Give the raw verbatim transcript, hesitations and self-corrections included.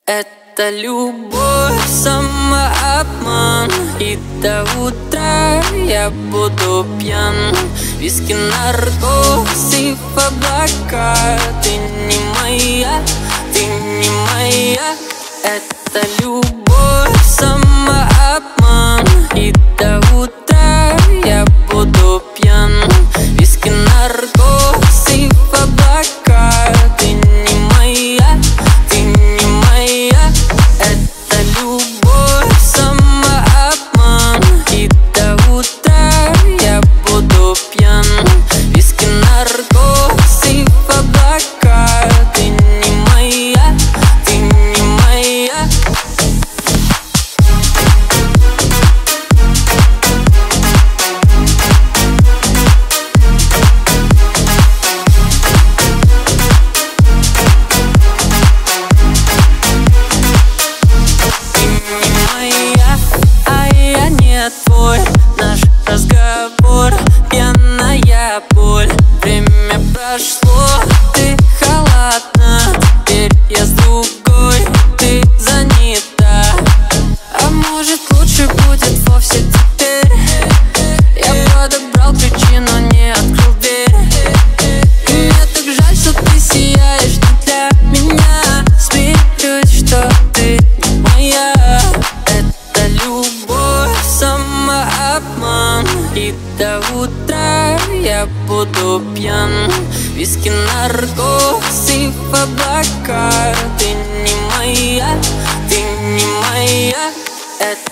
Это любовь, самообман, и до утра я буду пьян. Виски, наркоз и в облака. Ты не моя, ты не моя. Это любовь, самообман, и до утра я буду пьян. Виски, наркоз и в облака. Ты не моя, ты не моя. Это любовь, самообман, и до утра я буду пьян. Виски, наркоз и в облака. Ты не моя, ты не моя. Твой наш разговор, пьяная боль. Время прошло, ты халатна. Теперь я с другой, ты занята. А может лучше будет вовсе теперь? Я подобрал ключи, но не открыл дверь. И мне так жаль, что ты сияешь не для меня. Смирюсь, что ты не моя. Это любовь, самообман, и до утра я буду пьян. Виски, наркоз и в облака. Ты не моя, ты не моя. Это